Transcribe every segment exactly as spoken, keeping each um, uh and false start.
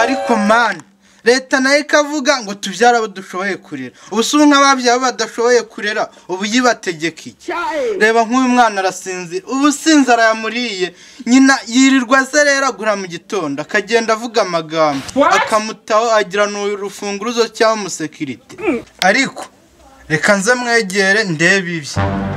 ariko man leta nayo ikavuga ngo tubyara abo dushoboye kurera ubu si nk'ababyaye badashoboye kurera ubu yibategeka iki reba nk'uyu mwana arasinzira ubu sinzara yamuriye nyina yirirwa zerera gura mu gitondo akagenda avuga amagambo akamutaho agira n'urufunguruzo cyangwa umusekirite ariko reka nze mwegere ndebe ibi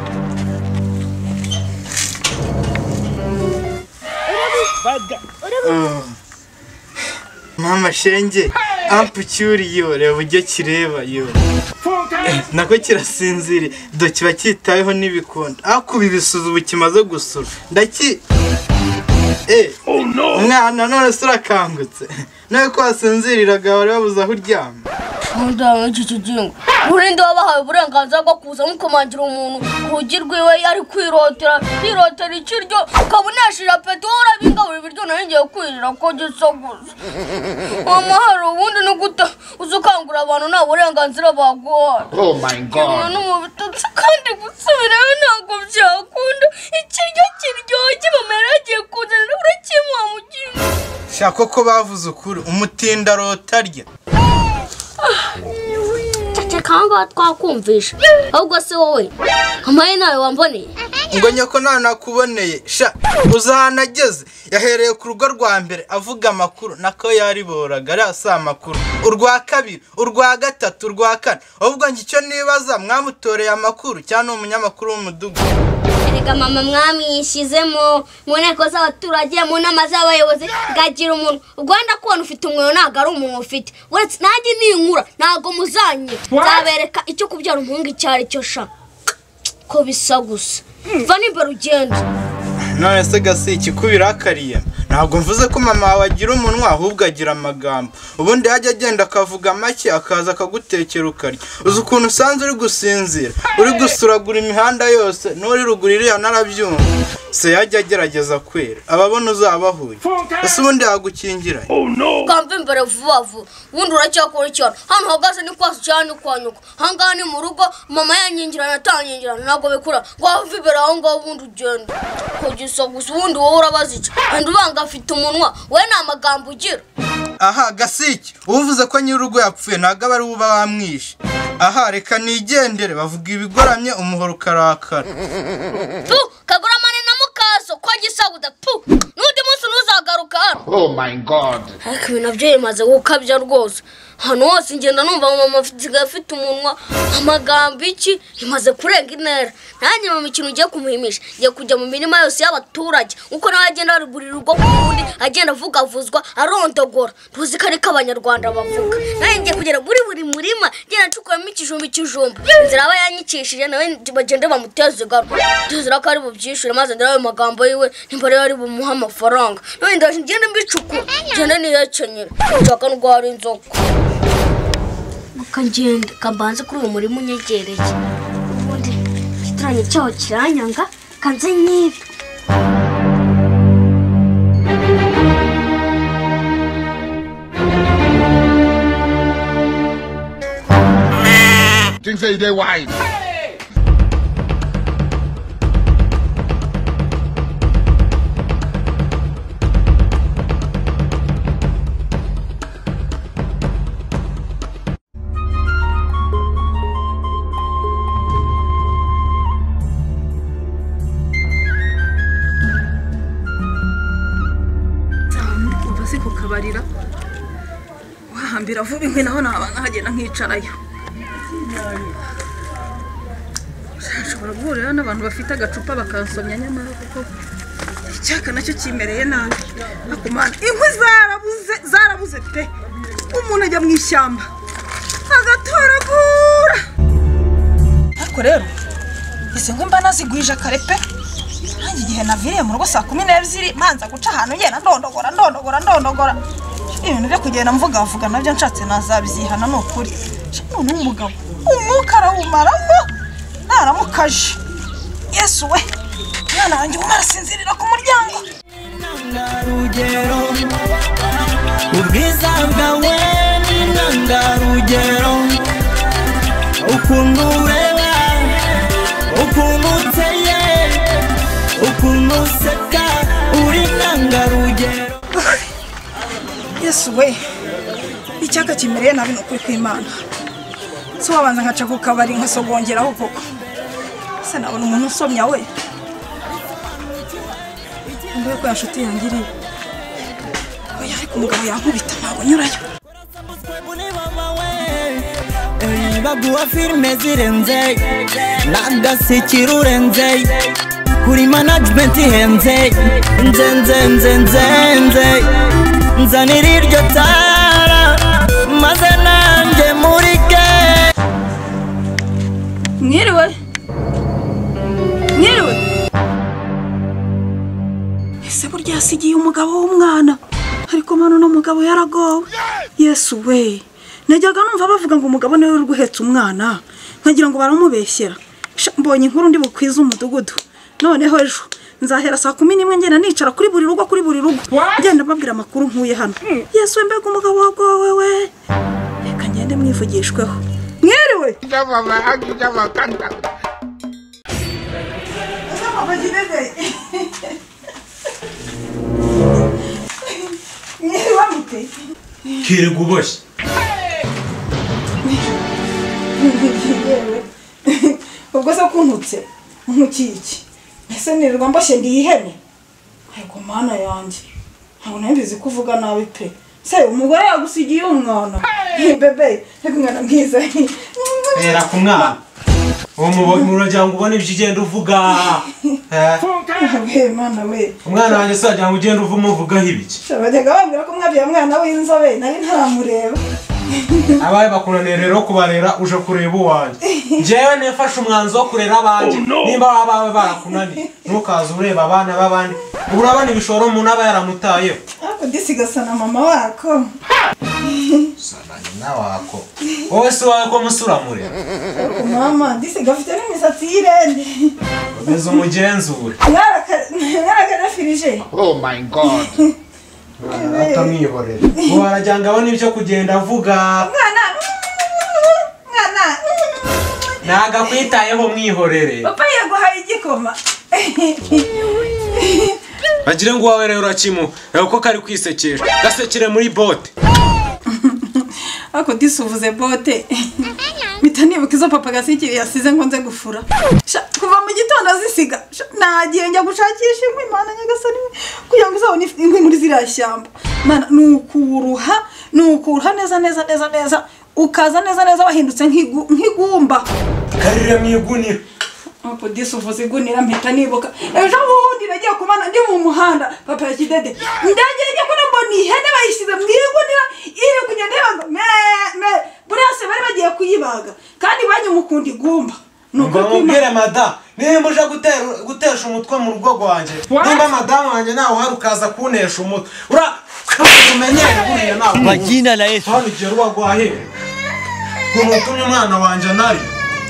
mama shenge ampucyuri yo reba ujye kireba yo nako kirasinzire do kiba cyitayeho n'ibikunda akuba ibisuzu ubu kimaze gusura ndaki eh umwana none surakangutse nawe ko wasinziriraga wari wabuze aho uryama Ndanga iki kigingo urinde wabahaye uburenganzira bwo kuza mukomangira umuntu kugirwiwe yari kwirotera kwirotera ikiryo kabunashira peti urabingabura ibiryo naringiye kwirira ko gisoguza amahoro ubundi no guta uzukangura abantu nta burenganzira baguha. Oh my god n'umubitutsi kandi gusubirayo ntabwo byakunda ikiryo kiryoshye bameragiye kuzana urakimwa mu gihe shaka ko bavuze ukuri umutinda rotarya Chacha kanga twakumvisha ahubwo se wowe amaye nawe wamboneye ngo nyoko nta nakuboneye sha uzahanageze yahereye ku rugo rwa mbere avuga amakuru nako yariboraga ari asa amakuru urwa kabiri urwa gatatu urwa kane ahubwo ngicyo nibaza mwamutoreye amakuru cyane umunyamakuru w'umudugu erega mama mwamwishizemo mu nteko z'abaturage mu nama z'abayobozi gagira umuntu Rwanda kubona ufite umwoyo ntago ari umuntu ufite uretse nanjye ninkura ntago muzanye zabereka icyo kubyara umuhungu icyari cyo sha ko bisa gusa va nimbere ugenda none se gasi ikikubirakariye ntabwo mvuze ko mama wawe agira umunwa ahubwo agira amagambo ubundi yajya agenda akavuga make akaza akagutekera ukarya uzi ukuntu usanze uri gusinzira uri gusuragura imihanda yose n'uri ruguru iriya narabyumva se yajya agerageza kwera ababona uzabahuye ese ubundi yagukingira kamve imbere vuba vuba ubundi uracyakora icyana hano hagaze ni kwaso cyane kwa nyoko hangaha ni mu rugo mama yanyingirana atanyingirana ntabwo bikura wava imbere aho ngaho ubundi ugenda kugisa gusa ubundi wowe urabazica kandi ubanga afite umunwa we nta magambo ugira aha gasiki uvuze ko nyir'urugo yapfuye ntabwo aba ari uba wamwishe aha reka nigendere bavuga ibigoramye umuhoro ukarakara tu kaguramane na mukaso kwa gisabuda tu n'undi munsi ntuzagaruka hano. Oh my god ariko ibintu nabyo bimaze gukabya rwose hano hose ngenda numva mama afite umunwa amagambo iki imaze kurenga intera nanjye mu mikino ugiye kumuhimisha ngiye kujya mu mirima yose y'abaturage uko nawe agenda arugurira urugo kundi agenda avuga avuzwa arondogora tuzi ko ariko abanyarwanda bavuga nanjye ngiye kugera muri buri murima ngenda ncukuramo ikijumba ikijumba inzira aba yanyikishije nawe bagende bamuteze garo tuzira ko ari bubyishure maze ndarayo magambo yiwe nimbare yari bumuha amafaranga nawe ndaje ngende mbicuku ngende niyekenyera nshaka n'ubwo hari inzoka ukagenda kabanze kuri uwo murimo unyegereye ubundi gituranye cyaho kiranyanga kanze nyibi things say they wide kukabarira wahambira vuba inkwi naho nabanga hagenda nkicarayo nshobora guhurira n'abantu bafite agacupa bakansomya nyamara kuko icyaka nacyo kimereye nabi akumana inkwi zarabuze zarabuze pe umuntu ajya mu ishyamba agatoragura ariko rero izi nkwi mba nazigwije kare pe nanjye igihe naviriye mu rugo saa kumi n'ebyiri manza guca ahantu ngenda ndondogora ndondogora ndondogora ibintu byo kugenda mvuga vuga nabyo nshatse nazabyihana ni ukuri none umugabo umwuka arawumaramo naramukaje yesu we mwana wanjye umwe arasinzirira ku muryango ubwiza bwawe ni intangarugero ukuntu ureba ukuntu uteye ukuntu useka uri intangarugero Yesu we icyaka kimereye nabi no kuri kw'Imana so wabanza nkaca ku kabari nkasogongeraho koko se nabona umuntu usomya we ngo ko yashuti yangiriye oya ariko umugabo yankubita ntabwo nyurayo baguha filime zirenze n'agasekiro urenze kuri management ihenze nze nze nze nze nze nzanira iryo tara maze nanjye murike. Mwiriwe mwiriwe ese burya yasigiye umugabo w'umwana ariko mano n'umugabo yaragowe. Yesu we najyaga numva bavuga ngo umugabo niwe uri guhetsa umwana nkagira ngo baramubeshyera. Mbonye inkuru ndi bukwiza umudugudu noneho ejo nzahera saa kumi n'imwe ngenda nicara kuri buri rugo kuri buri rugo ngenda babwira amakuru nkuye hano. Yesu mbega umugabo wagowe we reka ngende mwivugishweho. Mwiriwe kiri guboshye ubwo se kuntutse nkukiki ese nirirwa mboshye ndi ihene ariko mana yanjye ntabwo nambizi kuvuga nabi pe se umugore yagusigiye umwana bebe reka umwana mwiza era ku mwana uwo mubonye muragira ngo ubone ibyo ugenda uvuga we mana we umwana wanjye se wagira ngo ugenda uva umuvugaho ibiki bajyaga bambwira ko mwabyaye umwana w'inzobe nari ntaramureba abaye bakunaniye rero kubarera uje kureba uwanjye njyewe nifashe umwanzuro wo kurera abanjye nimba abawe barakunaniye ntukaze ureba abana b'abandi urabona ibishoro umuntu aba yaramutayeho ariko disigasa na mama wako sana nyina wako wowe si wawe ko musuramurera ariko mama disiga afite n'imisatsi y'irende ubeze umugenzure mwarakarafirije. Oh my God. atamwihorera ubu aragira ngo abone ibyo kugenda avuga mwana mwana nagakwitayeho mwihorere papa yaguhaye igikoma bagire ngo wawe rero urakimu ko kari kwisekesha gasekere muri bote ako disuvuze bote mpita nibuka izo papa gasikiri yasize ngo nze gufura kuva mu gitondo zisiga nagiye njya gushakisha inkwi mana nyagasani kugira ngo uzabone inkwi muri ziriya shyamba mana nukuruha nukuruha neza neza neza neza ukaza neza neza wahindutse nk'igumba karire mwigunira ako disuvuze igunira mpita nibuka ejo bundi nagiye kubana ndi mu muhanda papa ya kidede ndagiye ko mbona ihene bayishyize mu igunira iri kugenda ibaga me me burase bari bagiye kuyibaga kandi banyumukunda igumba nuko mubwire mada nimba uje gutesha umutwe mu rugo rwanjye nimba madamu wanjye nawe uhari ukaza kunesha umutwe ura umenyere buriya nawe Majina la Yesu hano igihe ruba rwahere ukuntu utumye umwana wanjye nari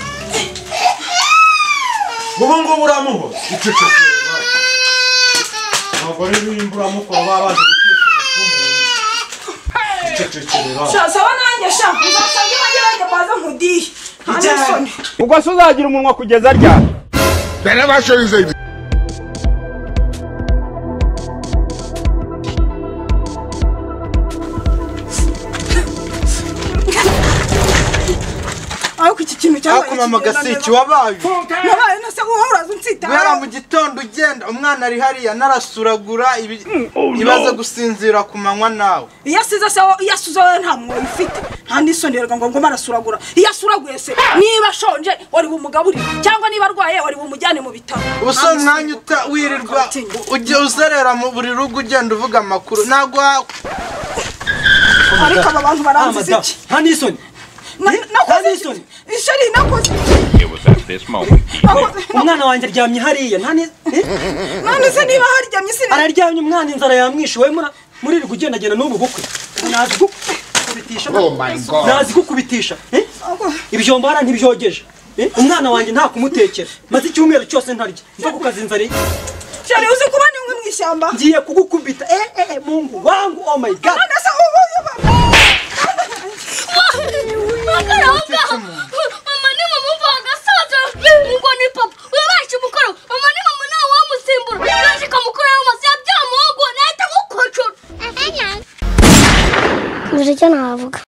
ubu ngubu uramuho icecekera abagore b'imburamukoro baba baje gutesha umutwe icecekera sawa nanjye sha uzasanga bajye bajya baza nkudiye ijyane ubwo se uzagira umunwa kugeza ryari? They never show you say ariko iki kintu cyabaye ariko mama gasiki wabaye nabaye nase guhora unsita guhera mu gitondo ugenda umwana ari hariya narasuragura ibaze gusinzira ku manywa nawe yasize se yasuze nta mwoyo ufite nta nisonderwa ngo ngo marasuragura yasuraguye se niba shonje wari bumugaburira cyangwa niba arwaye wari bumujyane mu bitaro uso mwanya uta wirirwa ujye uzerera mu buri rugo ugenda uvuga amakuru nagwa ariko aba bantu baranzize iki nta nisoni nakoze isoni ishari nakoze It was at this moment he knew. umwana wanjye aryamye hariya nani none se niba haryamye se araryamye umwana inzara yamwishe we muri muri iri kugendagenda n'ubu bukwe nazi kukubitisha Oh my God. nazi kukubitisha ibyombo hara ntibyogeje umwana wanjye nta kumutekera maze icyumweru cyose ntarya mva kukaza inzara shari uzi kuba ni umwe mu ishyamba ngiye kugukubita eh eh Mungu wangu oh my God none se ubu mama ni mama mvuga saza ngo ni papa ubaje mukoro mama ni mama nawe wamusimbura yaje kamukora yo masi yabyamugo nahita mukocora uzi icyo navuga